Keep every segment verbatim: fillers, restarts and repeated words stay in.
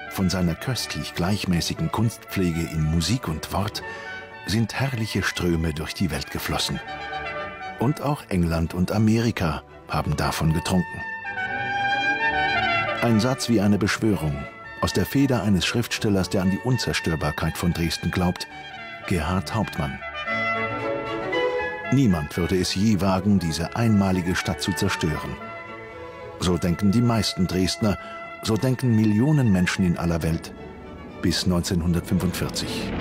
von seiner köstlich gleichmäßigen Kunstpflege in Musik und Wort sind herrliche Ströme durch die Welt geflossen. Und auch England und Amerika haben davon getrunken. Ein Satz wie eine Beschwörung aus der Feder eines Schriftstellers, der an die Unzerstörbarkeit von Dresden glaubt, Gerhart Hauptmann. Niemand würde es je wagen, diese einmalige Stadt zu zerstören. So denken die meisten Dresdner, so denken Millionen Menschen in aller Welt bis neunzehnhundertfünfundvierzig.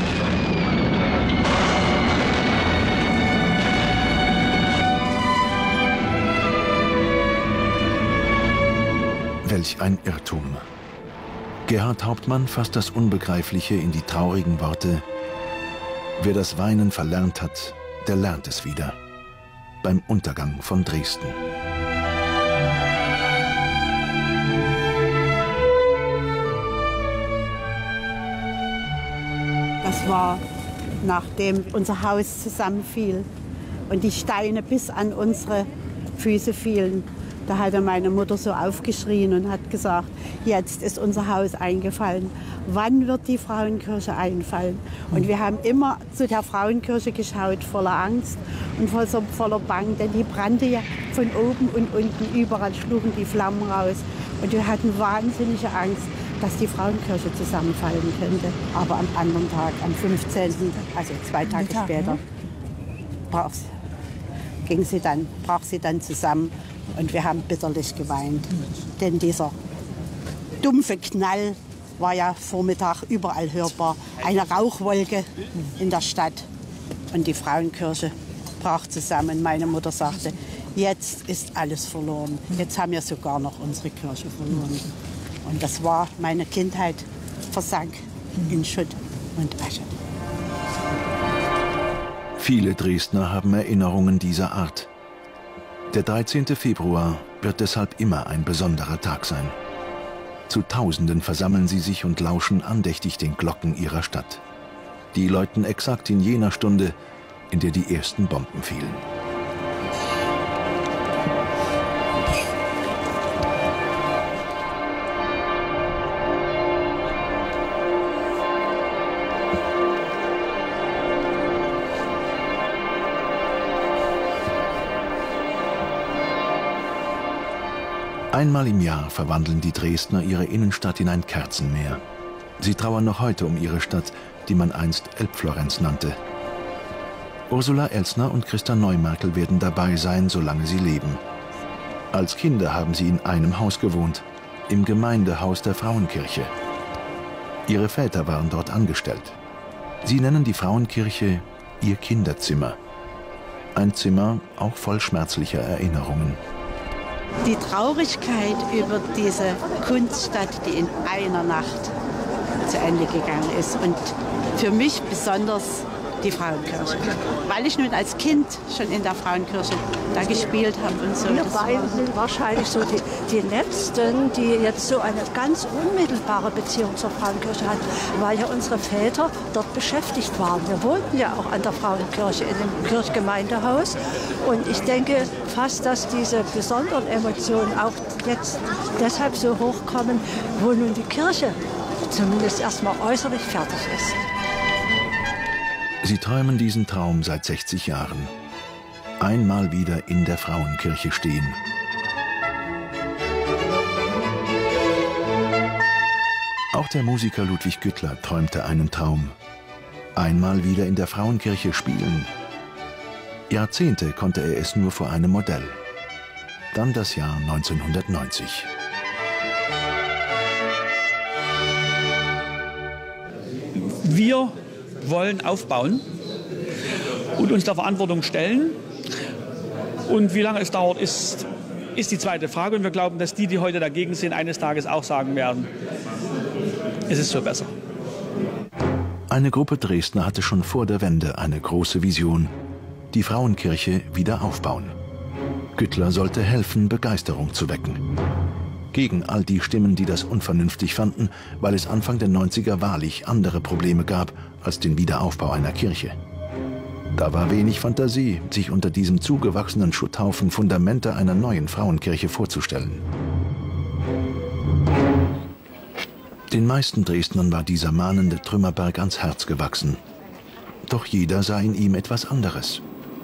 Welch ein Irrtum. Gerhart Hauptmann fasst das Unbegreifliche in die traurigen Worte: Wer das Weinen verlernt hat, der lernt es wieder. Beim Untergang von Dresden. Das war, nachdem unser Haus zusammenfiel und die Steine bis an unsere Füße fielen. Da hatte meine Mutter so aufgeschrien und hat gesagt, jetzt ist unser Haus eingefallen. Wann wird die Frauenkirche einfallen? Und wir haben immer zu der Frauenkirche geschaut, voller Angst und voller Bang, denn die brannte ja von oben und unten, überall schlugen die Flammen raus. Und wir hatten wahnsinnige Angst, dass die Frauenkirche zusammenfallen könnte. Aber am anderen Tag, am fünfzehnten, also zwei Tage später, brach, ging sie dann, brach sie dann zusammen. Und wir haben bitterlich geweint. Denn dieser dumpfe Knall war ja Vormittag überall hörbar. Eine Rauchwolke in der Stadt. Und die Frauenkirche brach zusammen. Meine Mutter sagte, jetzt ist alles verloren. Jetzt haben wir sogar noch unsere Kirche verloren. Und das war, meine Kindheit versank in Schutt und Asche. Viele Dresdner haben Erinnerungen dieser Art. Der dreizehnte Februar wird deshalb immer ein besonderer Tag sein. Zu Tausenden versammeln sie sich und lauschen andächtig den Glocken ihrer Stadt. Die läuten exakt in jener Stunde, in der die ersten Bomben fielen. Einmal im Jahr verwandeln die Dresdner ihre Innenstadt in ein Kerzenmeer. Sie trauern noch heute um ihre Stadt, die man einst Elbflorenz nannte. Ursula Elsner und Christa Neumerkel werden dabei sein, solange sie leben. Als Kinder haben sie in einem Haus gewohnt, im Gemeindehaus der Frauenkirche. Ihre Väter waren dort angestellt. Sie nennen die Frauenkirche ihr Kinderzimmer. Ein Zimmer auch voll schmerzlicher Erinnerungen. Die Traurigkeit über diese Kunststadt, die in einer Nacht zu Ende gegangen ist. Und für mich besonders die Frauenkirche. Weil ich nun als Kind schon in der Frauenkirche da gespielt habe und so. Wir beiden sind wahrscheinlich so die, die Letzten, die jetzt so eine ganz unmittelbare Beziehung zur Frauenkirche hatten, weil ja unsere Väter dort beschäftigt waren. Wir wohnten ja auch an der Frauenkirche in dem Kirchgemeindehaus. Und ich denke fast, dass diese besonderen Emotionen auch jetzt deshalb so hochkommen, wo nun die Kirche zumindest erstmal äußerlich fertig ist. Sie träumen diesen Traum seit sechzig Jahren. Einmal wieder in der Frauenkirche stehen. Auch der Musiker Ludwig Güttler träumte einen Traum. Einmal wieder in der Frauenkirche spielen. Jahrzehnte konnte er es nur vor einem Modell. Dann das Jahr neunzehnhundertneunzig. Wir wollen aufbauen und uns der Verantwortung stellen. Und wie lange es dauert, ist, ist die zweite Frage. Und wir glauben, dass die, die heute dagegen sind, eines Tages auch sagen werden, es ist so besser. Eine Gruppe Dresdner hatte schon vor der Wende eine große Vision: die Frauenkirche wieder aufbauen. Güttler sollte helfen, Begeisterung zu wecken. Gegen all die Stimmen, die das unvernünftig fanden, weil es Anfang der neunziger wahrlich andere Probleme gab als den Wiederaufbau einer Kirche. Da war wenig Fantasie, sich unter diesem zugewachsenen Schutthaufen Fundamente einer neuen Frauenkirche vorzustellen. Den meisten Dresdnern war dieser mahnende Trümmerberg ans Herz gewachsen. Doch jeder sah in ihm etwas anderes.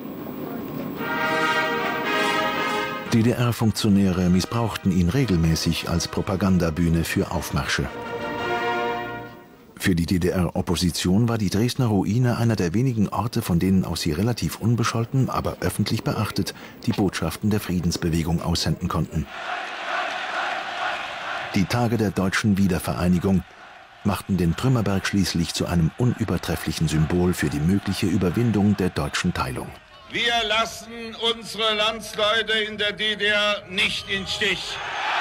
D D R-Funktionäre missbrauchten ihn regelmäßig als Propagandabühne für Aufmärsche. Für die D D R-Opposition war die Dresdner Ruine einer der wenigen Orte, von denen aus sie relativ unbescholten, aber öffentlich beachtet die Botschaften der Friedensbewegung aussenden konnten. Die Tage der deutschen Wiedervereinigung machten den Trümmerberg schließlich zu einem unübertrefflichen Symbol für die mögliche Überwindung der deutschen Teilung. Wir lassen unsere Landsleute in der D D R nicht im Stich.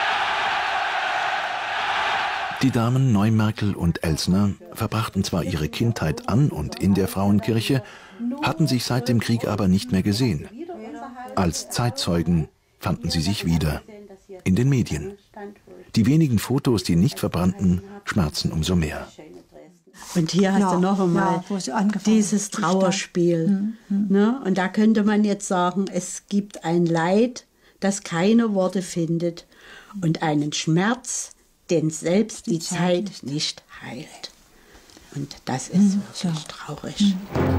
Die Damen Neumerkel und Elsner verbrachten zwar ihre Kindheit an und in der Frauenkirche, hatten sich seit dem Krieg aber nicht mehr gesehen. Als Zeitzeugen fanden sie sich wieder. In den Medien. Die wenigen Fotos, die nicht verbrannten, schmerzen umso mehr. Und hier hast Ja, du noch einmal ja, dieses Trauerspiel. Mhm. Ne? Und da könnte man jetzt sagen, es gibt ein Leid, das keine Worte findet und einen Schmerz, den selbst die, die Zeit nicht. nicht heilt. Und das ist mhm. wirklich traurig.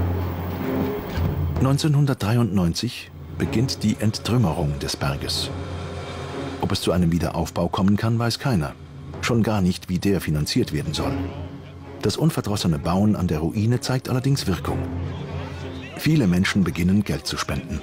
neunzehnhundertdreiundneunzig beginnt die Enttrümmerung des Berges. Ob es zu einem Wiederaufbau kommen kann, weiß keiner. Schon gar nicht, wie der finanziert werden soll. Das unverdrossene Bauen an der Ruine zeigt allerdings Wirkung. Viele Menschen beginnen, Geld zu spenden.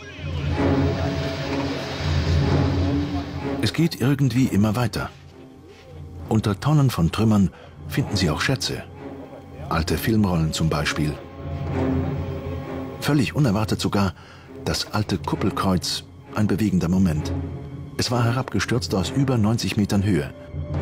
Es geht irgendwie immer weiter. Unter Tonnen von Trümmern finden Sie auch Schätze. Alte Filmrollen zum Beispiel. Völlig unerwartet sogar das alte Kuppelkreuz, ein bewegender Moment. Es war herabgestürzt aus über neunzig Metern Höhe.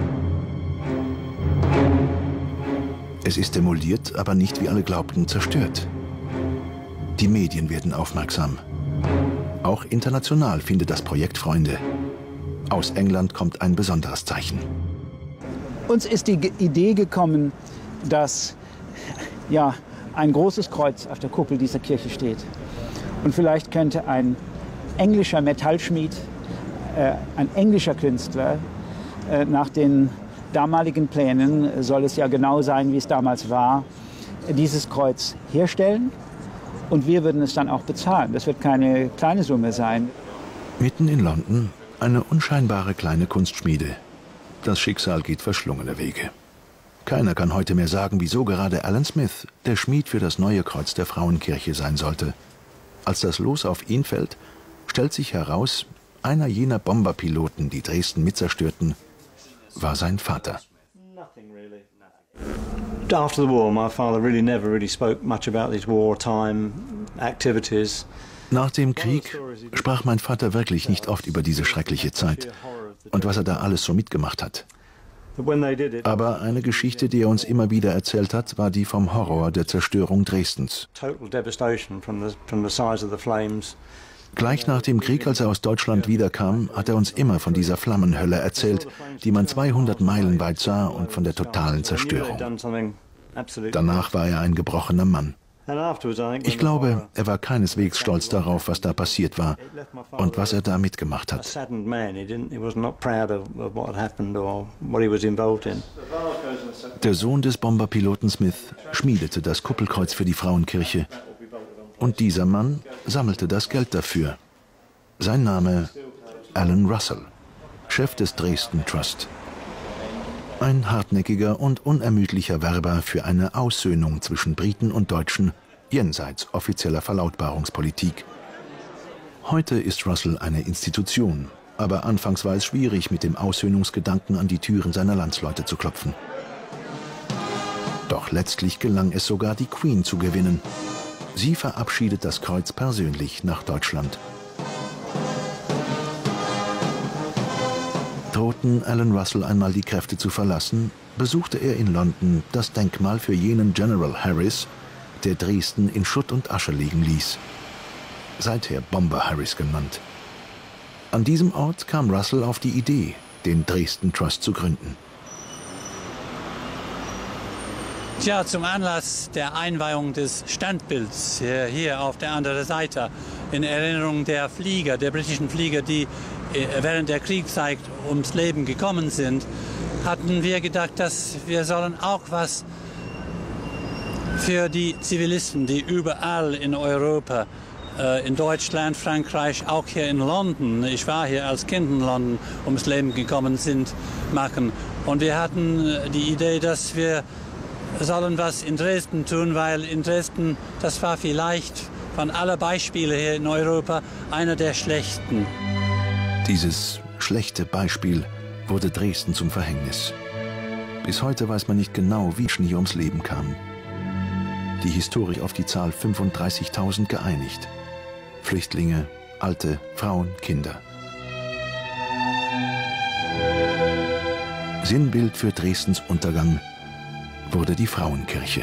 Es ist demoliert, aber nicht, wie alle glaubten, zerstört. Die Medien werden aufmerksam. Auch international findet das Projekt Freunde. Aus England kommt ein besonderes Zeichen. Uns ist die Idee gekommen, dass ja, ein großes Kreuz auf der Kuppel dieser Kirche steht. Und vielleicht könnte ein englischer Metallschmied, äh, ein englischer Künstler, äh, nach den damaligen Plänen, soll es ja genau sein, wie es damals war, dieses Kreuz herstellen. Und wir würden es dann auch bezahlen. Das wird keine kleine Summe sein. Mitten in London eine unscheinbare kleine Kunstschmiede. Das Schicksal geht verschlungene Wege. Keiner kann heute mehr sagen, wieso gerade Alan Smith der Schmied für das neue Kreuz der Frauenkirche sein sollte. Als das Los auf ihn fällt, stellt sich heraus, einer jener Bomberpiloten, die Dresden mitzerstörten, war sein Vater. After the war, my father really never really spoke much about these wartime activities. Nach dem Krieg sprach mein Vater wirklich nicht oft über diese schreckliche Zeit und was er da alles so mitgemacht hat. Aber eine Geschichte, die er uns immer wieder erzählt hat, war die vom Horror der Zerstörung Dresdens. Gleich nach dem Krieg, als er aus Deutschland wiederkam, hat er uns immer von dieser Flammenhölle erzählt, die man zweihundert Meilen weit sah, und von der totalen Zerstörung. Danach war er ein gebrochener Mann. Ich glaube, er war keineswegs stolz darauf, was da passiert war und was er da mitgemacht hat. Der Sohn des Bomberpiloten Smith schmiedete das Kuppelkreuz für die Frauenkirche. Und dieser Mann sammelte das Geld dafür. Sein Name Alan Russell, Chef des Dresden Trust. Ein hartnäckiger und unermüdlicher Werber für eine Aussöhnung zwischen Briten und Deutschen jenseits offizieller Verlautbarungspolitik. Heute ist Russell eine Institution, aber anfangs war es schwierig, mit dem Aussöhnungsgedanken an die Türen seiner Landsleute zu klopfen. Doch letztlich gelang es sogar, die Queen zu gewinnen. Sie verabschiedet das Kreuz persönlich nach Deutschland. Drohten Alan Russell einmal die Kräfte zu verlassen, besuchte er in London das Denkmal für jenen General Harris, der Dresden in Schutt und Asche liegen ließ. Seither Bomber Harris genannt. An diesem Ort kam Russell auf die Idee, den Dresden Trust zu gründen. Tja, zum Anlass der Einweihung des Standbilds hier, hier auf der anderen Seite, in Erinnerung der Flieger, der britischen Flieger, die während der Kriegszeit ums Leben gekommen sind, hatten wir gedacht, dass wir sollen auch was für die Zivilisten, die überall in Europa, äh, in Deutschland, Frankreich, auch hier in London, ich war hier als Kind in London, ums Leben gekommen sind, machen. Und wir hatten die Idee, dass wir sollen was in Dresden tun, weil in Dresden, das war vielleicht von allen Beispielen hier in Europa einer der schlechten. Dieses schlechte Beispiel wurde Dresden zum Verhängnis. Bis heute weiß man nicht genau, wie Schnee ums Leben kam. Die Historiker auf die Zahl fünfunddreißigtausend geeinigt. Flüchtlinge, Alte, Frauen, Kinder. Sinnbild für Dresdens Untergang wurde die Frauenkirche.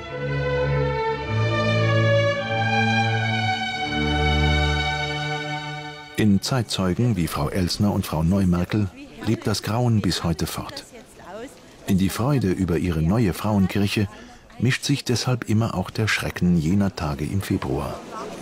In Zeitzeugen wie Frau Elsner und Frau Neumerkel lebt das Grauen bis heute fort. In die Freude über ihre neue Frauenkirche mischt sich deshalb immer auch der Schrecken jener Tage im Februar.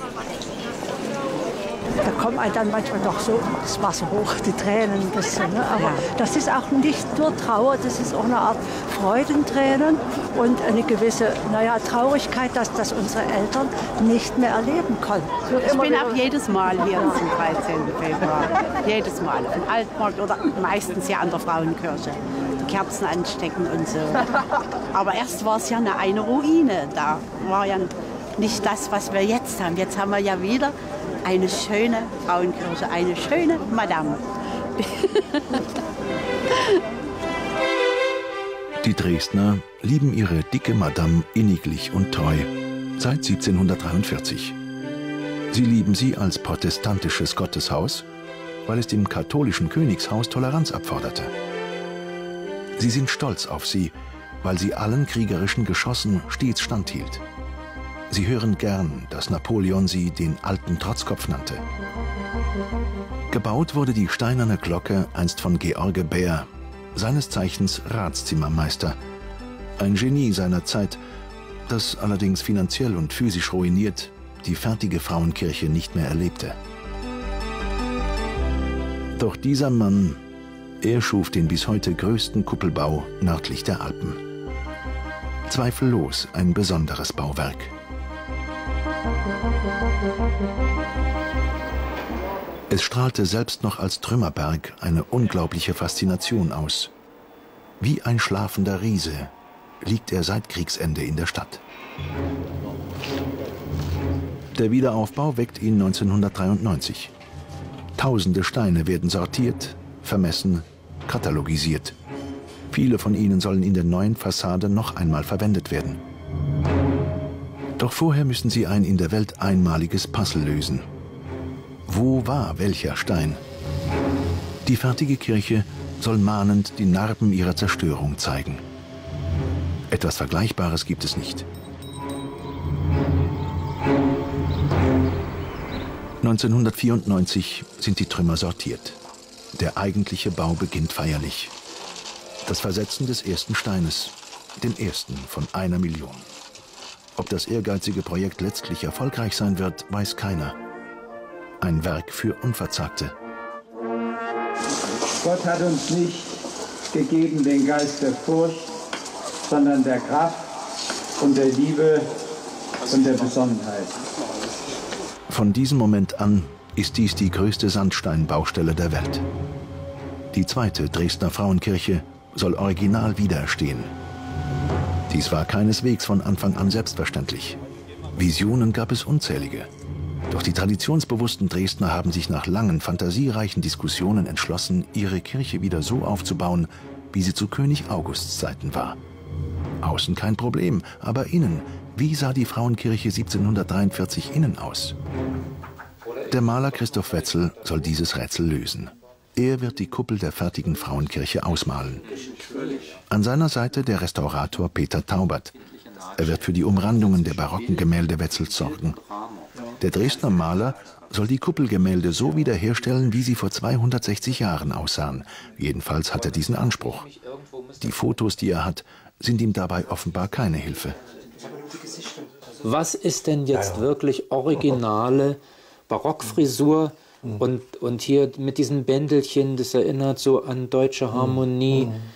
Da kommt einem dann manchmal noch so das Wasser hoch, die Tränen ein bisschen. Ne? Aber ja. Das ist auch nicht nur Trauer, das ist auch eine Art Freudentränen und eine gewisse naja, Traurigkeit, dass das unsere Eltern nicht mehr erleben konnten. Ich bin auch jedes Mal hier zum dreizehnten Februar. Jedes Mal. Am Altmarkt oder meistens ja an der Frauenkirche. Die Kerzen anstecken und so. Aber erst war es ja eine, eine Ruine. Da war ja nicht das, was wir jetzt haben. Jetzt haben wir ja wieder eine schöne Frauenkirche, eine schöne Madame. Die Dresdner lieben ihre dicke Madame inniglich und treu, seit siebzehnhundertdreiundvierzig. Sie lieben sie als protestantisches Gotteshaus, weil es dem katholischen Königshaus Toleranz abforderte. Sie sind stolz auf sie, weil sie allen kriegerischen Geschossen stets standhielt. Sie hören gern, dass Napoleon sie den alten Trotzkopf nannte. Gebaut wurde die steinerne Glocke einst von George Bär, seines Zeichens Ratszimmermeister. Ein Genie seiner Zeit, das allerdings finanziell und physisch ruiniert die fertige Frauenkirche nicht mehr erlebte. Doch dieser Mann, er schuf den bis heute größten Kuppelbau nördlich der Alpen. Zweifellos ein besonderes Bauwerk. Es strahlte selbst noch als Trümmerberg eine unglaubliche Faszination aus. Wie ein schlafender Riese liegt er seit Kriegsende in der Stadt. Der Wiederaufbau weckt ihn neunzehnhundertdreiundneunzig. Tausende Steine werden sortiert, vermessen, katalogisiert. Viele von ihnen sollen in der neuen Fassade noch einmal verwendet werden. Doch vorher müssen sie ein in der Welt einmaliges Puzzle lösen. Wo war welcher Stein? Die fertige Kirche soll mahnend die Narben ihrer Zerstörung zeigen. Etwas Vergleichbares gibt es nicht. neunzehnhundertvierundneunzig sind die Trümmer sortiert. Der eigentliche Bau beginnt feierlich. Das Versetzen des ersten Steines, dem ersten von einer Million. Ob das ehrgeizige Projekt letztlich erfolgreich sein wird, weiß keiner. Ein Werk für Unverzagte. Gott hat uns nicht gegeben den Geist der Furcht, sondern der Kraft und der Liebe und der Besonnenheit. Von diesem Moment an ist dies die größte Sandsteinbaustelle der Welt. Die zweite Dresdner Frauenkirche soll original widerstehen. Dies war keineswegs von Anfang an selbstverständlich. Visionen gab es unzählige. Doch die traditionsbewussten Dresdner haben sich nach langen, fantasiereichen Diskussionen entschlossen, ihre Kirche wieder so aufzubauen, wie sie zu König Augusts Zeiten war. Außen kein Problem, aber innen, wie sah die Frauenkirche siebzehnhundertdreiundvierzig innen aus? Der Maler Christoph Wetzel soll dieses Rätsel lösen. Er wird die Kuppel der fertigen Frauenkirche ausmalen. An seiner Seite der Restaurator Peter Taubert. Er wird für die Umrandungen der barocken Gemälde Wetzels sorgen. Der Dresdner Maler soll die Kuppelgemälde so wiederherstellen, wie sie vor zweihundertsechzig Jahren aussahen. Jedenfalls hat er diesen Anspruch. Die Fotos, die er hat, sind ihm dabei offenbar keine Hilfe. Was ist denn jetzt wirklich originale Barockfrisur? Und, und hier mit diesen Bändelchen, das erinnert so an deutsche Harmonie.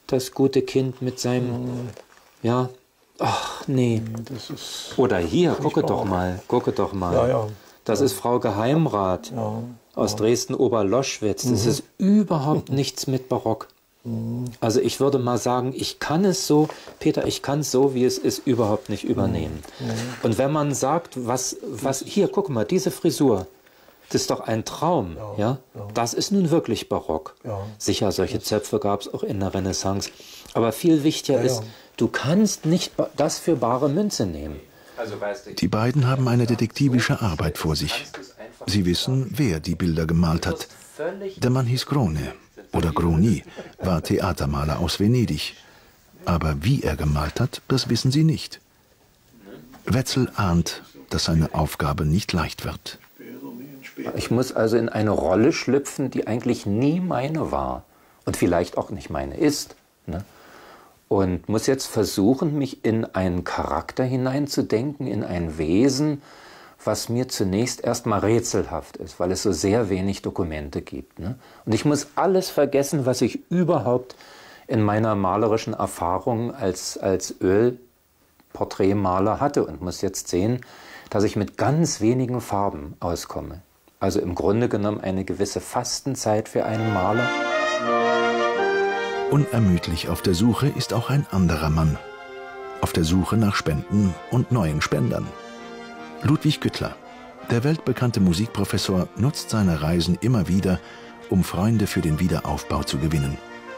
das gute Kind mit seinem, mhm. ja, ach nee. Das ist Oder hier, gucke doch mal, gucke doch mal. Ja, ja. Das ja. ist Frau Geheimrat ja, aus ja. Dresden-Oberloschwitz. Das mhm. ist überhaupt nichts mit Barock. Mhm. Also ich würde mal sagen, ich kann es so, Peter, ich kann es so, wie es ist, überhaupt nicht übernehmen. Mhm. Und wenn man sagt, was, was, hier, guck mal, diese Frisur, das ist doch ein Traum, ja, ja? ja. Das ist nun wirklich barock. Ja. Sicher, solche Zöpfe gab es auch in der Renaissance. Aber viel wichtiger ja, ist, ja. du kannst nicht das für bare Münze nehmen. Also, weißt du, die beiden haben eine detektivische Arbeit vor sich. Sie wissen, wer die Bilder gemalt hat. Der Mann hieß Grone oder Groni, war Theatermaler aus Venedig. Aber wie er gemalt hat, das wissen sie nicht. Wetzel ahnt, dass seine Aufgabe nicht leicht wird. Ich muss also in eine Rolle schlüpfen, die eigentlich nie meine war und vielleicht auch nicht meine ist. Ne? Und muss jetzt versuchen, mich in einen Charakter hineinzudenken, in ein Wesen, was mir zunächst erstmal rätselhaft ist, weil es so sehr wenig Dokumente gibt. Ne? Und ich muss alles vergessen, was ich überhaupt in meiner malerischen Erfahrung als, als Ölporträtmaler hatte und muss jetzt sehen, dass ich mit ganz wenigen Farben auskomme. Also im Grunde genommen eine gewisse Fastenzeit für einen Maler. Unermüdlich auf der Suche ist auch ein anderer Mann. Auf der Suche nach Spenden und neuen Spendern. Ludwig Güttler, der weltbekannte Musikprofessor, nutzt seine Reisen immer wieder, um Freunde für den Wiederaufbau zu gewinnen.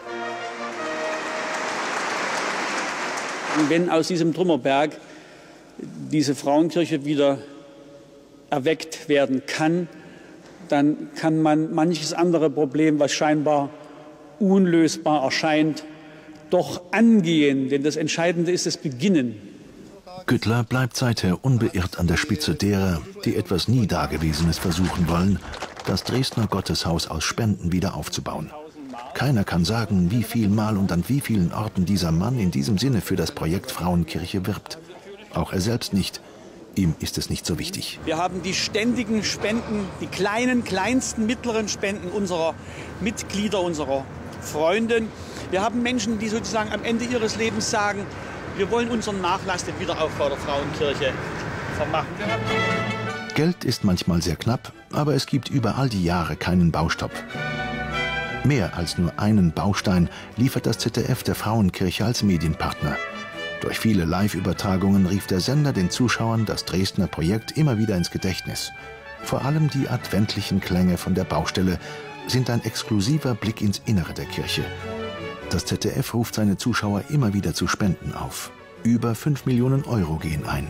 Wenn aus diesem Trümmerberg diese Frauenkirche wieder erweckt werden kann, dann kann man manches andere Problem, was scheinbar unlösbar erscheint, doch angehen. Denn das Entscheidende ist das Beginnen. Güttler bleibt seither unbeirrt an der Spitze derer, die etwas nie Dagewesenes versuchen wollen, das Dresdner Gotteshaus aus Spenden wieder aufzubauen. Keiner kann sagen, wie viel Mal und an wie vielen Orten dieser Mann in diesem Sinne für das Projekt Frauenkirche wirbt. Auch er selbst nicht. Ihm ist es nicht so wichtig. Wir haben die ständigen Spenden, die kleinen, kleinsten, mittleren Spenden unserer Mitglieder, unserer Freunde. Wir haben Menschen, die sozusagen am Ende ihres Lebens sagen, wir wollen unseren Nachlass, den Wiederaufbau der Frauenkirche, vermachen. Geld ist manchmal sehr knapp, aber es gibt über all die Jahre keinen Baustopp. Mehr als nur einen Baustein liefert das Z D F der Frauenkirche als Medienpartner. Durch viele Live-Übertragungen rief der Sender den Zuschauern das Dresdner Projekt immer wieder ins Gedächtnis. Vor allem die adventlichen Klänge von der Baustelle sind ein exklusiver Blick ins Innere der Kirche. Das Z D F ruft seine Zuschauer immer wieder zu Spenden auf. Über fünf Millionen Euro gehen ein.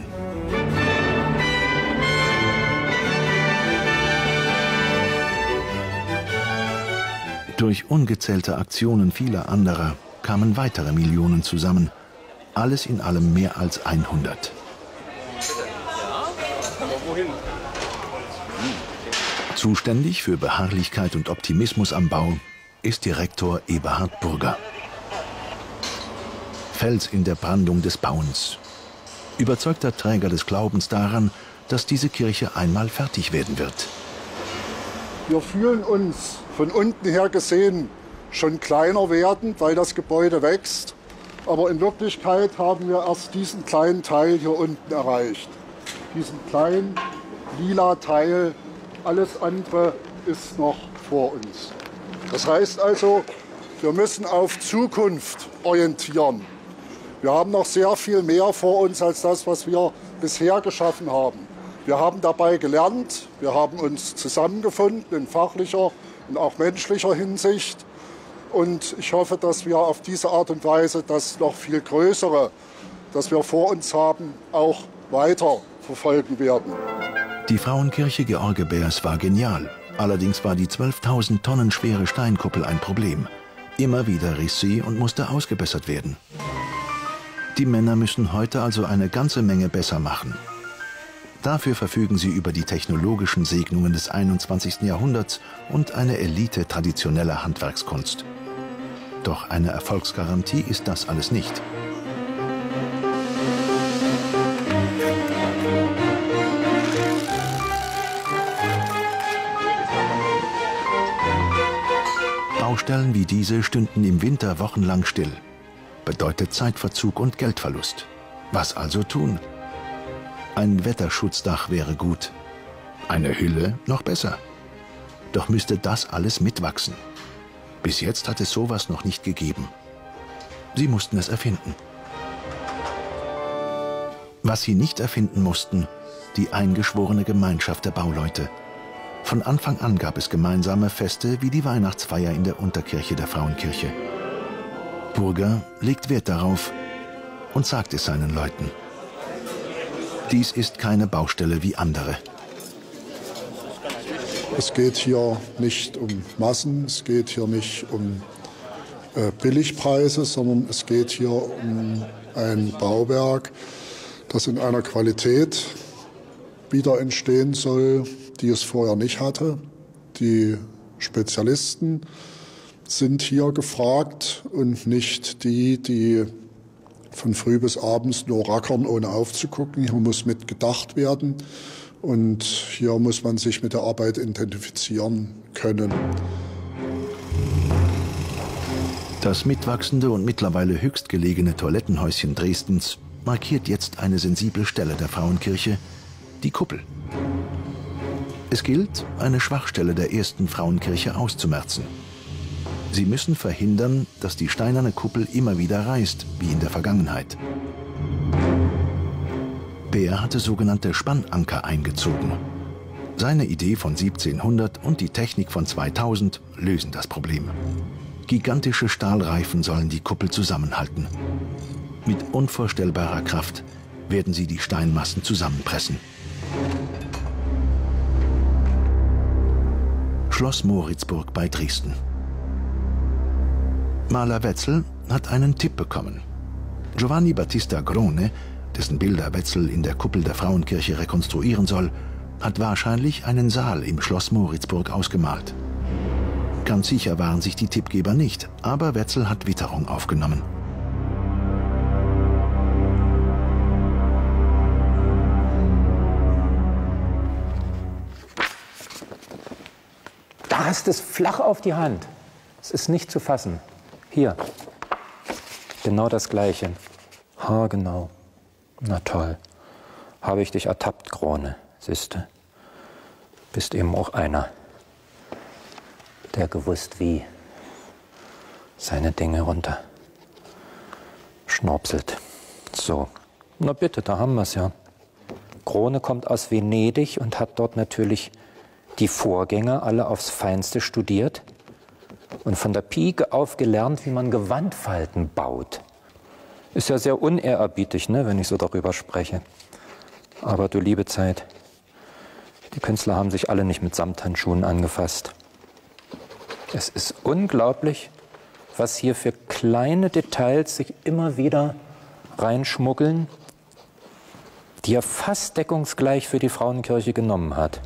Durch ungezählte Aktionen vieler anderer kamen weitere Millionen zusammen. Alles in allem mehr als hundert. Zuständig für Beharrlichkeit und Optimismus am Bau ist Direktor Eberhard Burger. Fels in der Brandung des Bauens. Überzeugter Träger des Glaubens daran, dass diese Kirche einmal fertig werden wird. Wir fühlen uns von unten her gesehen schon kleiner werden, weil das Gebäude wächst. Aber in Wirklichkeit haben wir erst diesen kleinen Teil hier unten erreicht. Diesen kleinen lila Teil, alles andere ist noch vor uns. Das heißt also, wir müssen auf Zukunft orientieren. Wir haben noch sehr viel mehr vor uns als das, was wir bisher geschaffen haben. Wir haben dabei gelernt, wir haben uns zusammengefunden in fachlicher und auch menschlicher Hinsicht. Und ich hoffe, dass wir auf diese Art und Weise das noch viel Größere, das wir vor uns haben, auch weiter verfolgen werden. Die Frauenkirche George Bärs war genial. Allerdings war die zwölftausend Tonnen schwere Steinkuppel ein Problem. Immer wieder riss sie und musste ausgebessert werden. Die Männer müssen heute also eine ganze Menge besser machen. Dafür verfügen sie über die technologischen Segnungen des einundzwanzigsten Jahrhunderts und eine Elite traditioneller Handwerkskunst. Doch eine Erfolgsgarantie ist das alles nicht. Baustellen wie diese stünden im Winter wochenlang still. bedeutet Zeitverzug und Geldverlust. Was also tun? Ein Wetterschutzdach wäre gut. Eine Hülle noch besser. Doch müsste das alles mitwachsen. Bis jetzt hat es sowas noch nicht gegeben. Sie mussten es erfinden. Was sie nicht erfinden mussten, die eingeschworene Gemeinschaft der Bauleute. Von Anfang an gab es gemeinsame Feste wie die Weihnachtsfeier in der Unterkirche der Frauenkirche. Burger legt Wert darauf und sagt es seinen Leuten. Dies ist keine Baustelle wie andere. Es geht hier nicht um Massen, es geht hier nicht um äh, Billigpreise, sondern es geht hier um ein Bauwerk, das in einer Qualität wieder entstehen soll, die es vorher nicht hatte. Die Spezialisten sind hier gefragt und nicht die, die von früh bis abends nur rackern, ohne aufzugucken. Hier muss mitgedacht werden und hier muss man sich mit der Arbeit identifizieren können. Das mitwachsende und mittlerweile höchstgelegene Toilettenhäuschen Dresdens markiert jetzt eine sensible Stelle der Frauenkirche, die Kuppel. Es gilt, eine Schwachstelle der ersten Frauenkirche auszumerzen. Sie müssen verhindern, dass die steinerne Kuppel immer wieder reißt, wie in der Vergangenheit. Beer hatte sogenannte Spannanker eingezogen. Seine Idee von siebzehnhundert und die Technik von zweitausend lösen das Problem. Gigantische Stahlreifen sollen die Kuppel zusammenhalten. Mit unvorstellbarer Kraft werden sie die Steinmassen zusammenpressen. Schloss Moritzburg bei Dresden. Maler Wetzel hat einen Tipp bekommen. Giovanni Battista Grone, dessen Bilder Wetzel in der Kuppel der Frauenkirche rekonstruieren soll, hat wahrscheinlich einen Saal im Schloss Moritzburg ausgemalt. Ganz sicher waren sich die Tippgeber nicht, aber Wetzel hat Witterung aufgenommen. Da hast es flach auf die Hand. Es ist nicht zu fassen. Hier. Genau das Gleiche. Ha, genau. Na toll. Habe ich dich ertappt, Krone. Siehste. Bist eben auch einer, der gewusst wie seine Dinge runter schnorpselt. So. Na bitte, da haben wir es ja. Krone kommt aus Venedig und hat dort natürlich die Vorgänger alle aufs Feinste studiert und von der Pike auf gelernt, wie man Gewandfalten baut. Ist ja sehr unehrerbietig, ne, wenn ich so darüber spreche. Aber du liebe Zeit, die Künstler haben sich alle nicht mit Samthandschuhen angefasst. Es ist unglaublich, was hier für kleine Details sich immer wieder reinschmuggeln, die er fast deckungsgleich für die Frauenkirche genommen hat.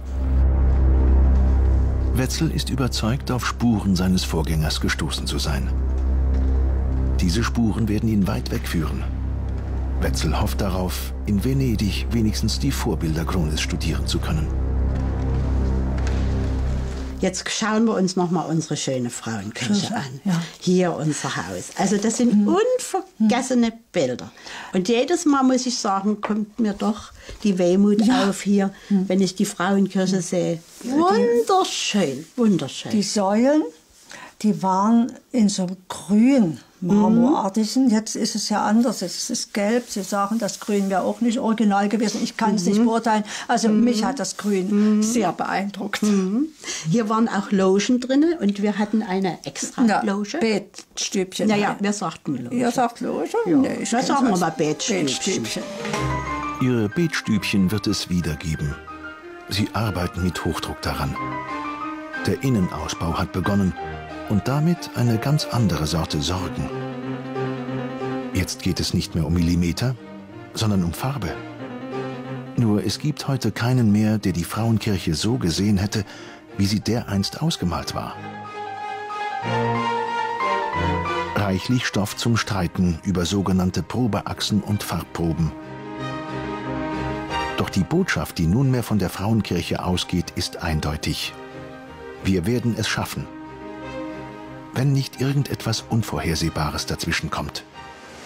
Wetzel ist überzeugt, auf Spuren seines Vorgängers gestoßen zu sein. Diese Spuren werden ihn weit wegführen. Wetzel hofft darauf, in Venedig wenigstens die Vorbilder Grones studieren zu können. Jetzt schauen wir uns noch mal unsere schöne Frauenkirche an. Ja. Hier unser Haus. Also das sind mhm. unvergessene mhm. Bilder. Und jedes Mal, muss ich sagen, kommt mir doch die Wehmut ja. auf hier, mhm. wenn ich die Frauenkirche mhm. sehe. Wunderschön, wunderschön. Die Säulen, die waren in so einem grün marmorartigen. Jetzt ist es ja anders. Es ist gelb. Sie sagen, das Grün wäre auch nicht original gewesen. Ich kann es mhm. nicht beurteilen. Also mhm. mich hat das Grün mhm. sehr beeindruckt. Mhm. Hier waren auch Logen drin und wir hatten eine extra ja, Loge. Betstübchen. Naja, wir sagten Loge. Ihr sagt Loge? Ja. Nee, ich das sagen wir mal Betstübchen. Betstübchen. Ihre Betstübchen wird es wieder geben. Sie arbeiten mit Hochdruck daran. Der Innenausbau hat begonnen. Und damit eine ganz andere Sorte Sorgen. Jetzt geht es nicht mehr um Millimeter, sondern um Farbe. Nur es gibt heute keinen mehr, der die Frauenkirche so gesehen hätte, wie sie dereinst ausgemalt war. Reichlich Stoff zum Streiten über sogenannte Probeachsen und Farbproben. Doch die Botschaft, die nunmehr von der Frauenkirche ausgeht, ist eindeutig. Wir werden es schaffen. Wenn nicht irgendetwas Unvorhersehbares dazwischen kommt.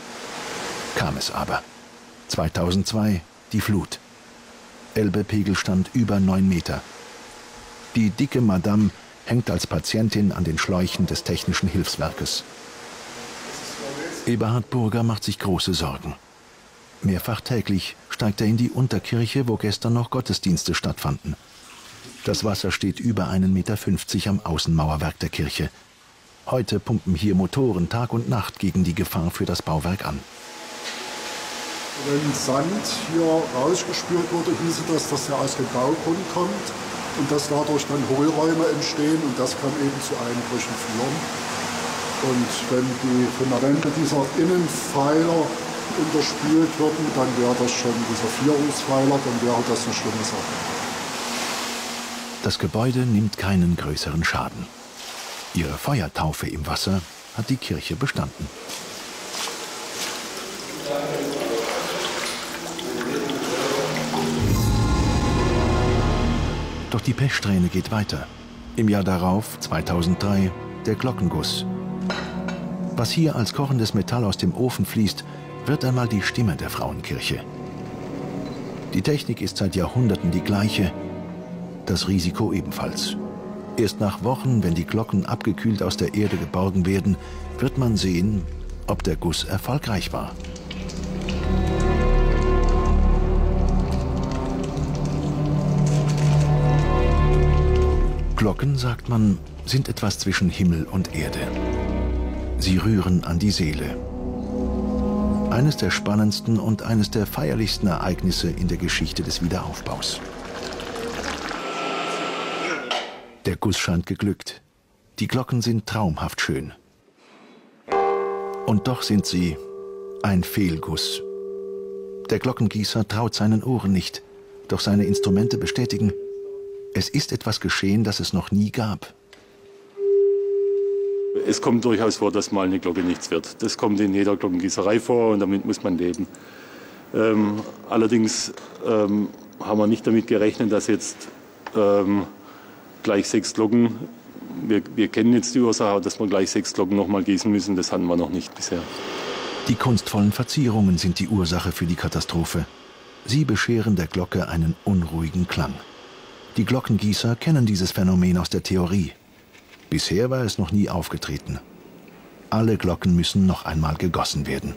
kam es aber. zweitausendzwei die Flut. Elbe-Pegelstand über neun Meter. Die dicke Madame hängt als Patientin an den Schläuchen des Technischen Hilfswerkes. Eberhard Burger macht sich große Sorgen. Mehrfach täglich steigt er in die Unterkirche, wo gestern noch Gottesdienste stattfanden. Das Wasser steht über einen Meter fünfzig am Außenmauerwerk der Kirche. Heute pumpen hier Motoren Tag und Nacht gegen die Gefahr für das Bauwerk an. Wenn Sand hier rausgespült wurde, hieße das, dass er aus dem Baugrund kommt und dass dadurch dann Hohlräume entstehen und das kann eben zu Einbrüchen führen. Und wenn die Fundamente dieser Innenpfeiler unterspült würden, dann wäre das schon dieser Vierungspfeiler, dann wäre das eine schlimme Sache. Das Gebäude nimmt keinen größeren Schaden. Ihre Feuertaufe im Wasser hat die Kirche bestanden. Doch die Pechsträhne geht weiter. Im Jahr darauf, zweitausenddrei, der Glockenguss. Was hier als kochendes Metall aus dem Ofen fließt, wird einmal die Stimme der Frauenkirche. Die Technik ist seit Jahrhunderten die gleiche, das Risiko ebenfalls. Erst nach Wochen, wenn die Glocken abgekühlt aus der Erde geborgen werden, wird man sehen, ob der Guss erfolgreich war. Glocken, sagt man, sind etwas zwischen Himmel und Erde. Sie rühren an die Seele. Eines der spannendsten und eines der feierlichsten Ereignisse in der Geschichte des Wiederaufbaus. Der Guss scheint geglückt. Die Glocken sind traumhaft schön. Und doch sind sie ein Fehlguss. Der Glockengießer traut seinen Ohren nicht, doch seine Instrumente bestätigen, es ist etwas geschehen, das es noch nie gab. Es kommt durchaus vor, dass mal eine Glocke nichts wird. Das kommt in jeder Glockengießerei vor und damit muss man leben. Ähm, allerdings ähm, haben wir nicht damit gerechnet, dass jetzt ähm, gleich sechs Glocken, wir, wir kennen jetzt die Ursache, dass wir gleich sechs Glocken noch mal gießen müssen, das hatten wir noch nicht bisher. Die kunstvollen Verzierungen sind die Ursache für die Katastrophe. Sie bescheren der Glocke einen unruhigen Klang. Die Glockengießer kennen dieses Phänomen aus der Theorie. Bisher war es noch nie aufgetreten. Alle Glocken müssen noch einmal gegossen werden.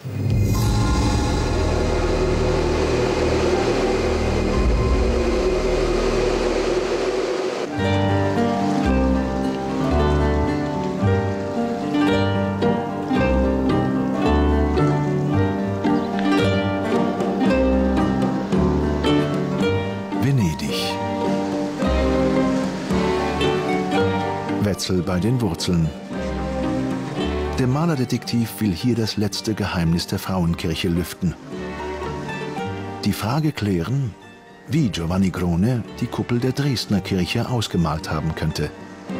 Bei den Wurzeln. Der Malerdetektiv will hier das letzte Geheimnis der Frauenkirche lüften. Die Frage klären, wie Giovanni Grone die Kuppel der Dresdner Kirche ausgemalt haben könnte.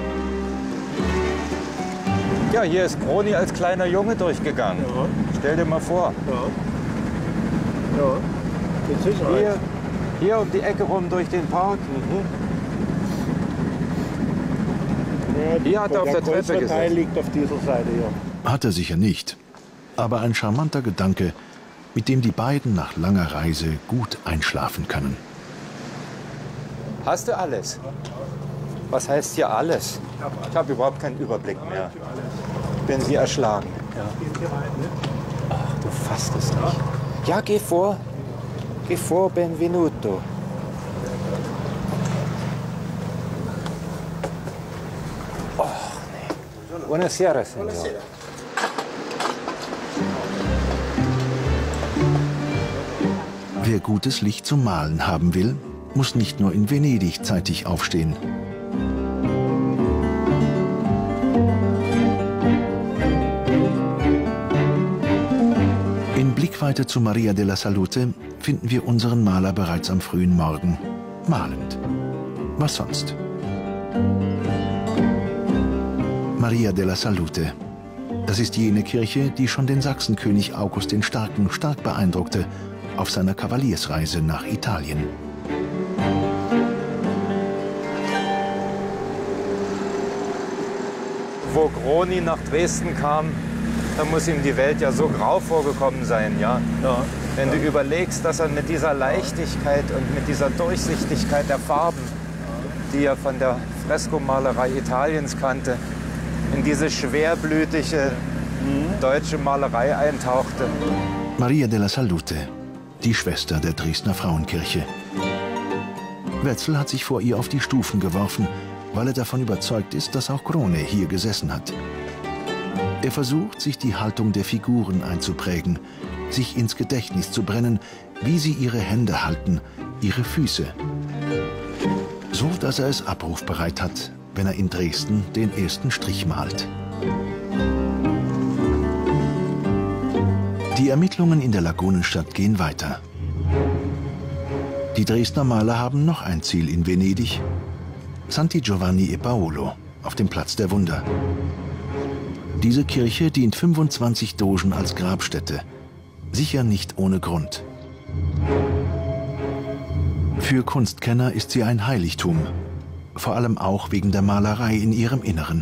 Ja, hier ist Groni als kleiner Junge durchgegangen. Ja. Stell dir mal vor. Ja. Ja. Hier, hier um die Ecke rum durch den Park. Mhm. Hier hat er auf der Treppe gesessen. Teil liegt auf dieser Seite hier. Hat er sicher nicht. Aber ein charmanter Gedanke, mit dem die beiden nach langer Reise gut einschlafen können. Hast du alles? Was heißt hier alles? Ich habe überhaupt keinen Überblick mehr. Bin sie erschlagen. Ja. Ach, du fasst es nicht. Ja, geh vor. Geh vor, benvenuto. Buonasera, Signor. Wer gutes Licht zum Malen haben will, muss nicht nur in Venedig zeitig aufstehen. In Blickweite zu Maria della Salute finden wir unseren Maler bereits am frühen Morgen, malend. Was sonst? Maria della Salute. Das ist jene Kirche, die schon den Sachsenkönig August den Starken stark beeindruckte auf seiner Kavaliersreise nach Italien. Wo Groni nach Dresden kam, da muss ihm die Welt ja so grau vorgekommen sein, ja. Ja. Wenn du überlegst, dass er mit dieser Leichtigkeit und mit dieser Durchsichtigkeit der Farben, die er von der Freskomalerei Italiens kannte, in diese schwerblütige deutsche Malerei eintauchte. Maria della Salute, die Schwester der Dresdner Frauenkirche. Wetzel hat sich vor ihr auf die Stufen geworfen, weil er davon überzeugt ist, dass auch Krone hier gesessen hat. Er versucht, sich die Haltung der Figuren einzuprägen, sich ins Gedächtnis zu brennen, wie sie ihre Hände halten, ihre Füße. So, dass er es abrufbereit hat, wenn er in Dresden den ersten Strich malt. Die Ermittlungen in der Lagunenstadt gehen weiter. Die Dresdner Maler haben noch ein Ziel in Venedig: Santi Giovanni e Paolo auf dem Platz der Wunder. Diese Kirche dient fünfundzwanzig Dogen als Grabstätte, sicher nicht ohne Grund. Für Kunstkenner ist sie ein Heiligtum, vor allem auch wegen der Malerei in ihrem Inneren.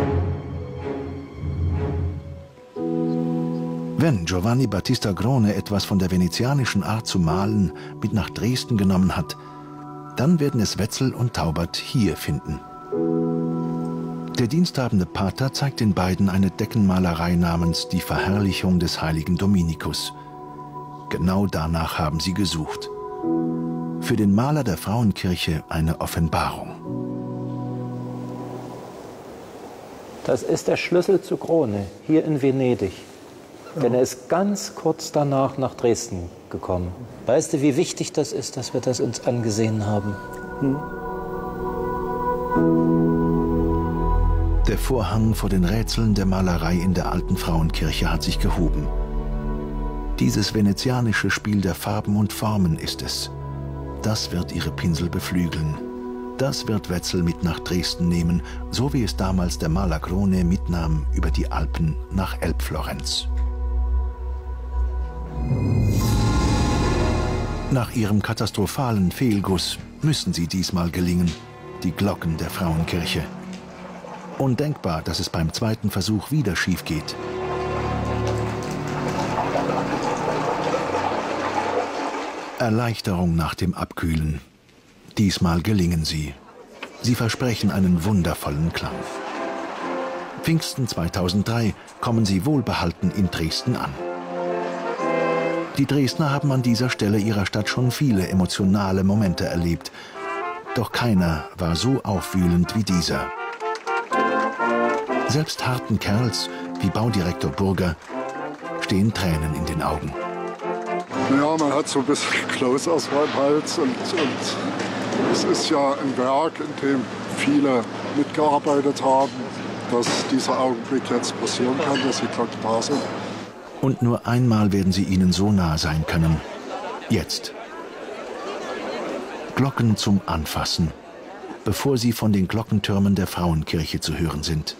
Wenn Giovanni Battista Grone etwas von der venezianischen Art zu malen mit nach Dresden genommen hat, dann werden es Wetzel und Taubert hier finden. Der diensthabende Pater zeigt den beiden eine Deckenmalerei namens Die Verherrlichung des heiligen Dominikus. Genau danach haben sie gesucht. Für den Maler der Frauenkirche eine Offenbarung. Das ist der Schlüssel zu Krone, hier in Venedig. Ja. Denn er ist ganz kurz danach nach Dresden gekommen. Weißt du, wie wichtig das ist, dass wir das uns angesehen haben? Hm? Der Vorhang vor den Rätseln der Malerei in der alten Frauenkirche hat sich gehoben. Dieses venezianische Spiel der Farben und Formen ist es. Das wird ihre Pinsel beflügeln. Das wird Wetzel mit nach Dresden nehmen, so wie es damals der Maler Krone mitnahm über die Alpen nach Elbflorenz. Nach ihrem katastrophalen Fehlguss müssen sie diesmal gelingen, die Glocken der Frauenkirche. Undenkbar, dass es beim zweiten Versuch wieder schief geht. Erleichterung nach dem Abkühlen. Diesmal gelingen sie. Sie versprechen einen wundervollen Klang. Pfingsten zweitausenddrei kommen sie wohlbehalten in Dresden an. Die Dresdner haben an dieser Stelle ihrer Stadt schon viele emotionale Momente erlebt. Doch keiner war so aufwühlend wie dieser. Selbst harten Kerls wie Baudirektor Burger stehen Tränen in den Augen. Ja, man hat so ein bisschen Kloß aus dem Hals und, und es ist ja ein Werk, in dem viele mitgearbeitet haben, dass dieser Augenblick jetzt passieren kann, dass die Glocken da sind. Und nur einmal werden sie ihnen so nah sein können. Jetzt. Glocken zum Anfassen, bevor sie von den Glockentürmen der Frauenkirche zu hören sind.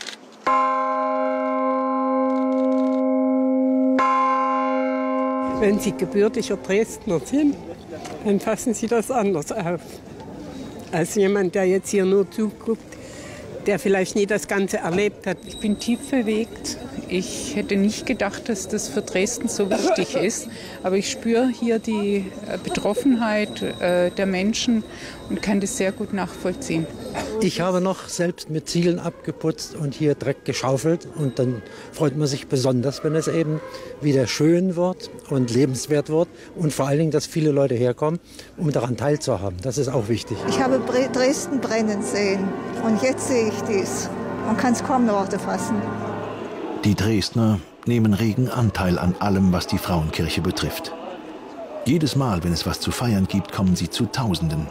Wenn Sie gebürtiger Dresdner sind, dann fassen Sie das anders auf. Als jemand, der jetzt hier nur zuguckt, der vielleicht nie das Ganze erlebt hat. Ich bin tief bewegt. Ich hätte nicht gedacht, dass das für Dresden so wichtig ist. Aber ich spüre hier die Betroffenheit äh, der Menschen und kann das sehr gut nachvollziehen. Ich habe noch selbst mit Ziegeln abgeputzt und hier Dreck geschaufelt. Und dann freut man sich besonders, wenn es eben wieder schön wird und lebenswert wird. Und vor allen Dingen, dass viele Leute herkommen, um daran teilzuhaben. Das ist auch wichtig. Ich habe Dresden brennen sehen. Und jetzt sehe ich dies. Man kann es kaum in Worte fassen. Die Dresdner nehmen regen Anteil an allem, was die Frauenkirche betrifft. Jedes Mal, wenn es was zu feiern gibt, kommen sie zu Tausenden.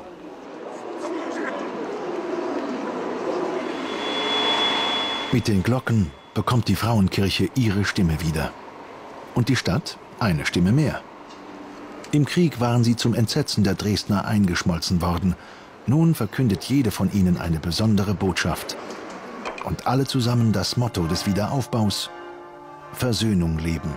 Mit den Glocken bekommt die Frauenkirche ihre Stimme wieder. Und die Stadt eine Stimme mehr. Im Krieg waren sie zum Entsetzen der Dresdner eingeschmolzen worden. Nun verkündet jede von ihnen eine besondere Botschaft. Und alle zusammen das Motto des Wiederaufbaus: Versöhnung leben.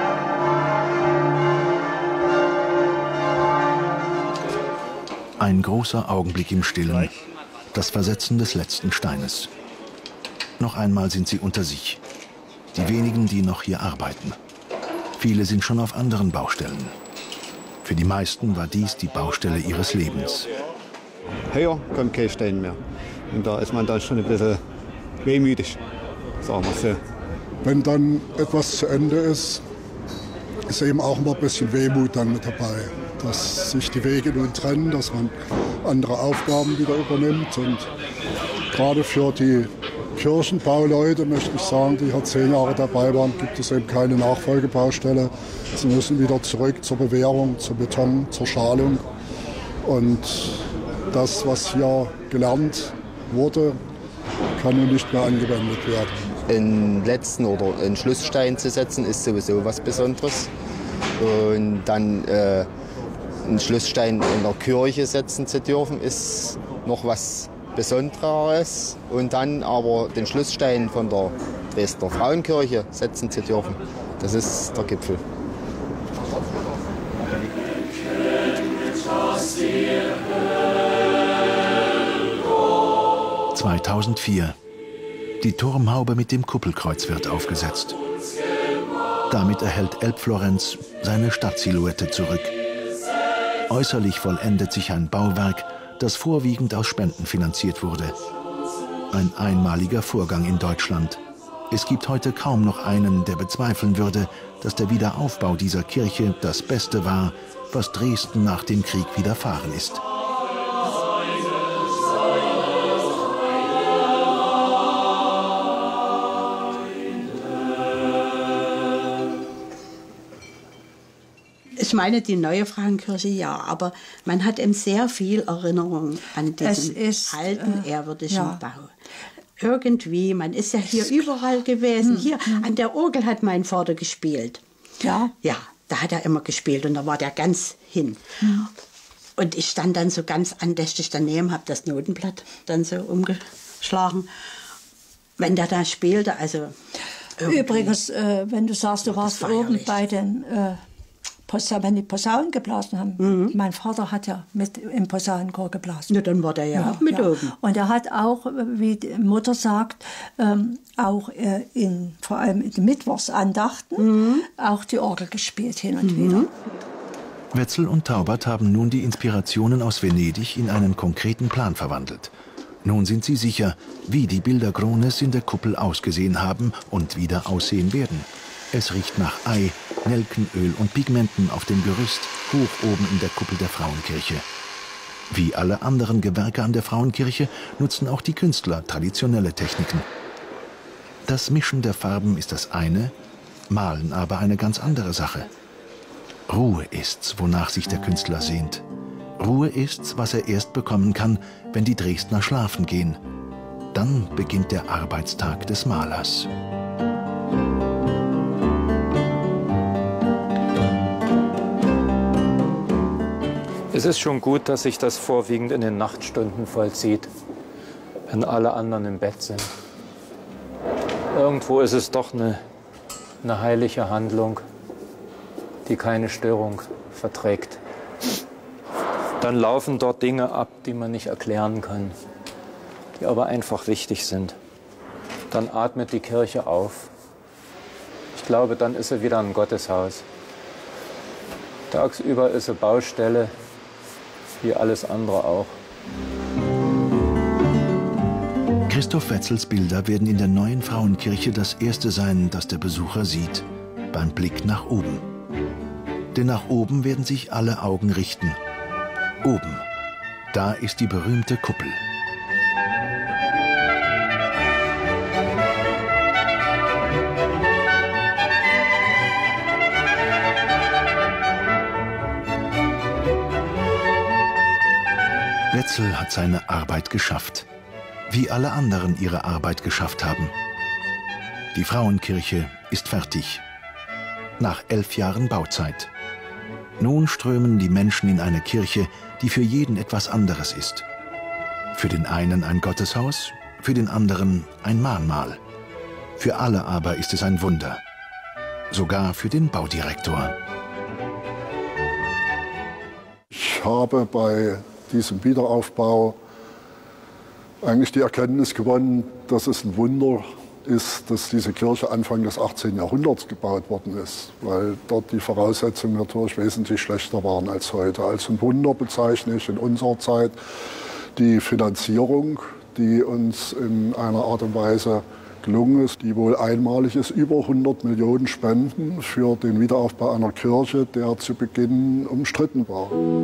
Ein großes großer Augenblick im Stillen, das Versetzen des letzten Steines. Noch einmal sind sie unter sich, die wenigen, die noch hier arbeiten. Viele sind schon auf anderen Baustellen. Für die meisten war dies die Baustelle ihres Lebens. Höher kommt kein Stein mehr. Und da ist man dann schon ein bisschen wehmütig, sagen wir so. Wenn dann etwas zu Ende ist, ist eben auch immer ein bisschen Wehmut dann mit dabei. Dass sich die Wege nun trennen, dass man andere Aufgaben wieder übernimmt. Und gerade für die Kirchenbauleute möchte ich sagen, die hier zehn Jahre dabei waren, gibt es eben keine Nachfolgebaustelle. Sie müssen wieder zurück zur Bewehrung, zum Beton, zur Schalung. Und das, was hier gelernt wurde, kann nun nicht mehr angewendet werden. Einen letzten oder einen Schlussstein zu setzen, ist sowieso was Besonderes. Und dann äh, einen Schlussstein in der Kirche setzen zu dürfen, ist noch was Besonderes. Und dann aber den Schlussstein von der Dresdner Frauenkirche setzen zu dürfen, das ist der Gipfel. zweitausendvier. Die Turmhaube mit dem Kuppelkreuz wird aufgesetzt. Damit erhält Elbflorenz seine Stadtsilhouette zurück. Äußerlich vollendet sich ein Bauwerk, das vorwiegend aus Spenden finanziert wurde. Ein einmaliger Vorgang in Deutschland. Es gibt heute kaum noch einen, der bezweifeln würde, dass der Wiederaufbau dieser Kirche das Beste war, was Dresden nach dem Krieg widerfahren ist. Ich meine, die neue Frauenkirche, ja, aber man hat eben sehr viel Erinnerung an diesen ist, alten, äh, ehrwürdigen ja. Bau. Irgendwie, man ist ja hier überall gewesen. Hier an der Orgel hat mein Vater gespielt. Ja? Ja, da hat er immer gespielt und da war der ganz hin. Mhm. Und ich stand dann so ganz andächtig daneben, habe das Notenblatt dann so umgeschlagen. Wenn der da spielte, also... Übrigens, äh, wenn du sagst, du warst oben bei den... Äh, wenn die Posaunen geblasen haben. Mhm. Mein Vater hat ja mit im Posaunenchor geblasen. Ja, dann war der ja, ja auch mit ja. oben. Und er hat auch, wie die Mutter sagt, ähm, auch äh, in, vor allem in den Mittwochsandachten mhm. auch die Orgel gespielt hin und mhm. wieder. Wetzel und Taubert haben nun die Inspirationen aus Venedig in einen konkreten Plan verwandelt. Nun sind sie sicher, wie die Bilder Krones in der Kuppel ausgesehen haben und wieder aussehen werden. Es riecht nach Ei, Nelkenöl und Pigmenten auf dem Gerüst hoch oben in der Kuppel der Frauenkirche. Wie alle anderen Gewerke an der Frauenkirche nutzen auch die Künstler traditionelle Techniken. Das Mischen der Farben ist das eine, Malen aber eine ganz andere Sache. Ruhe ist's, wonach sich der Künstler sehnt. Ruhe ist's, was er erst bekommen kann, wenn die Dresdner schlafen gehen. Dann beginnt der Arbeitstag des Malers. Es ist schon gut, dass sich das vorwiegend in den Nachtstunden vollzieht, wenn alle anderen im Bett sind. Irgendwo ist es doch eine, eine heilige Handlung, die keine Störung verträgt. Dann laufen dort Dinge ab, die man nicht erklären kann, die aber einfach wichtig sind. Dann atmet die Kirche auf. Ich glaube, dann ist sie wieder ein Gotteshaus. Tagsüber ist sie Baustelle, wie alles andere auch. Christoph Wetzels Bilder werden in der neuen Frauenkirche das erste sein, das der Besucher sieht, beim Blick nach oben. Denn nach oben werden sich alle Augen richten. Oben, da ist die berühmte Kuppel. Wetzel hat seine Arbeit geschafft, wie alle anderen ihre Arbeit geschafft haben. Die Frauenkirche ist fertig, nach elf Jahren Bauzeit. Nun strömen die Menschen in eine Kirche, die für jeden etwas anderes ist. Für den einen ein Gotteshaus, für den anderen ein Mahnmal. Für alle aber ist es ein Wunder, sogar für den Baudirektor. Ich habe bei diesem Wiederaufbau eigentlich die Erkenntnis gewonnen, dass es ein Wunder ist, dass diese Kirche Anfang des achtzehnten Jahrhunderts gebaut worden ist, weil dort die Voraussetzungen natürlich wesentlich schlechter waren als heute. Als ein Wunder bezeichne ich in unserer Zeit die Finanzierung, die uns in einer Art und Weise gelungen ist, die wohl einmalig ist, über hundert Millionen Spenden für den Wiederaufbau einer Kirche, der zu Beginn umstritten war.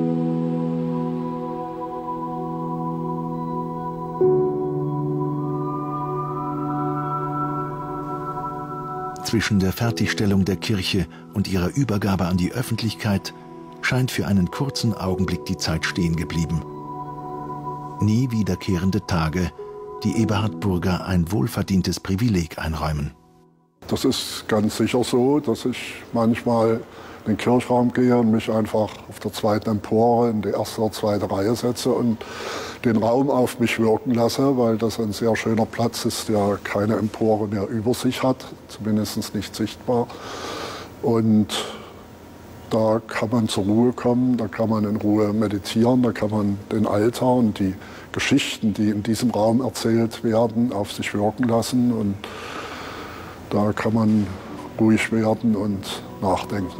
Zwischen der Fertigstellung der Kirche und ihrer Übergabe an die Öffentlichkeit scheint für einen kurzen Augenblick die Zeit stehen geblieben. Nie wiederkehrende Tage, die Eberhard Burger ein wohlverdientes Privileg einräumen. Das ist ganz sicher so, dass ich manchmal in den Kirchraum gehe und mich einfach auf der zweiten Empore in die erste oder zweite Reihe setze und den Raum auf mich wirken lasse, weil das ein sehr schöner Platz ist, der keine Empore mehr über sich hat, zumindest nicht sichtbar. Und da kann man zur Ruhe kommen, da kann man in Ruhe meditieren, da kann man den Altar und die Geschichten, die in diesem Raum erzählt werden, auf sich wirken lassen. Und da kann man ruhig werden und nachdenken.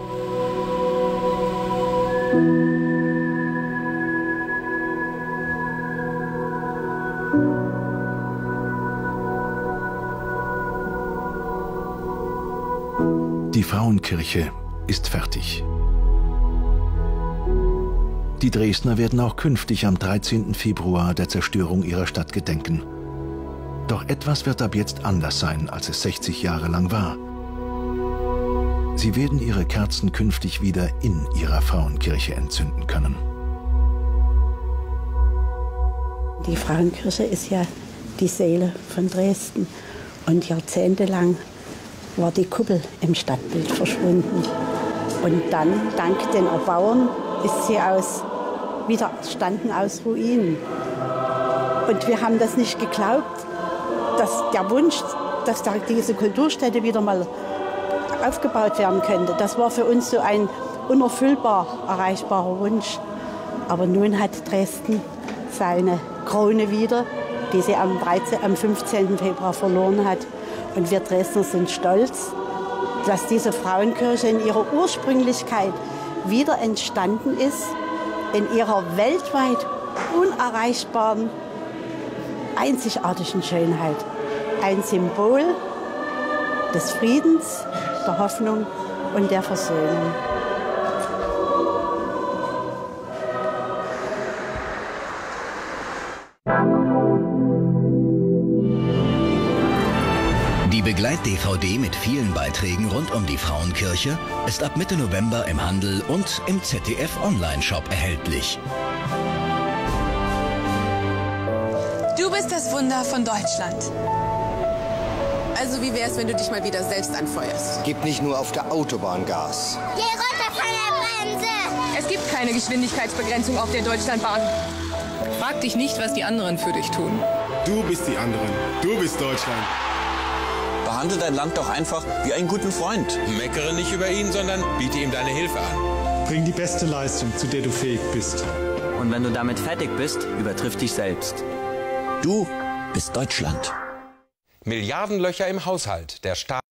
Die Frauenkirche ist fertig. Die Dresdner werden auch künftig am dreizehnten Februar der Zerstörung ihrer Stadt gedenken. Doch etwas wird ab jetzt anders sein, als es sechzig Jahre lang war. Sie werden ihre Kerzen künftig wieder in ihrer Frauenkirche entzünden können. Die Frauenkirche ist ja die Seele von Dresden. Und jahrzehntelang war die Kuppel im Stadtbild verschwunden. Und dann, dank den Erbauern, ist sie aus, wieder entstanden aus Ruinen. Und wir haben das nicht geglaubt, dass der Wunsch, dass da diese Kulturstätte wieder mal aufgebaut werden könnte, das war für uns so ein unerfüllbar erreichbarer Wunsch. Aber nun hat Dresden seine Krone wieder, die sie am, dreizehnten, am fünfzehnten Februar verloren hat. Und wir Dresdner sind stolz, dass diese Frauenkirche in ihrer Ursprünglichkeit wieder entstanden ist, in ihrer weltweit unerreichbaren, einzigartigen Schönheit. Ein Symbol des Friedens, der Hoffnung und der Versöhnung. Die Begleit-D V D mit vielen Beiträgen rund um die Frauenkirche ist ab Mitte November im Handel und im Z D F-Online-Shop erhältlich. Du bist das Wunder von Deutschland. Also wie wär's, wenn du dich mal wieder selbst anfeuerst? Gib nicht nur auf der Autobahn Gas. Geh runter von der Bremse! Es gibt keine Geschwindigkeitsbegrenzung auf der Deutschlandbahn. Frag dich nicht, was die anderen für dich tun. Du bist die anderen. Du bist Deutschland. Behandle dein Land doch einfach wie einen guten Freund. Meckere nicht über ihn, sondern biete ihm deine Hilfe an. Bring die beste Leistung, zu der du fähig bist. Und wenn du damit fertig bist, übertriff dich selbst. Du bist Deutschland. Milliardenlöcher im Haushalt. Der Staat